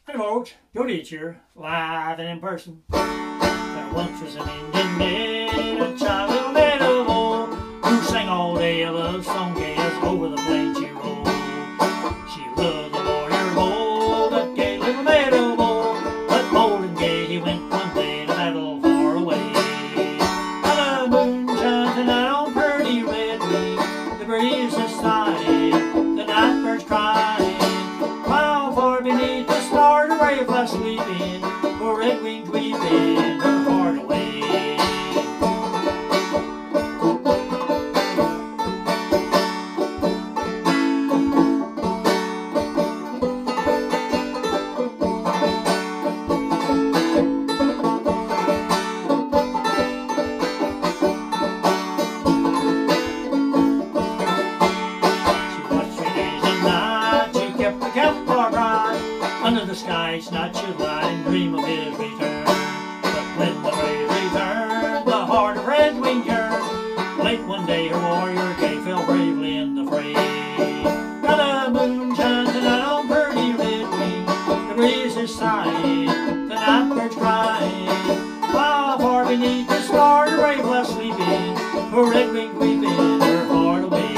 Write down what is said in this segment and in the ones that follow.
Hey folks, Joe Deitz here, live and in person. There once was an Indian maid, a child little meadow, who sang all day a love song as over the plains she rolled. She loved the warrior bold, that gay little meadow bold, but bold and gay he went one day to battle far away. Now the moon shines tonight on pretty red wing, the breeze is sighing, the night bird's crying, while far beneath the stars a ray of light sleeping, poor red winged weeping her heart away. Under the sky each night she'd lie and dream of his return. But when the brave returned, the heart of red wing yearned. Late one day her warrior gay fell bravely in the fray. Now the moon shines tonight on pretty red wing, the breeze is sighing, the night bird's crying, while far beneath the stars a brave left sleeping, poor red wing weeping her heart away.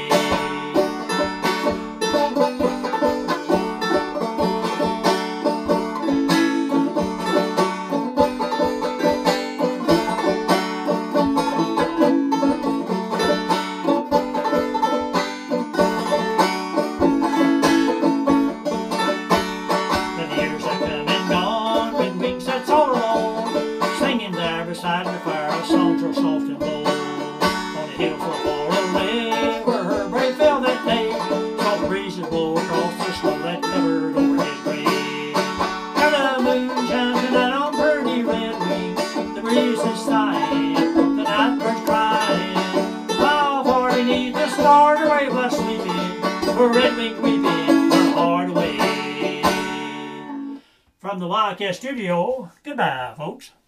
Beside the fire, a song so soft and low, on a hill so far away, where her brave fell that day. Soft breezes blow across the snow that covered over his grave. Now the moon shines tonight on pretty red wing, the breeze is sighing, the night bird's crying, while far beneath the stars a brave left sleeping, her red wing weeping her heart away. From the Wildcat studio, goodbye, folks.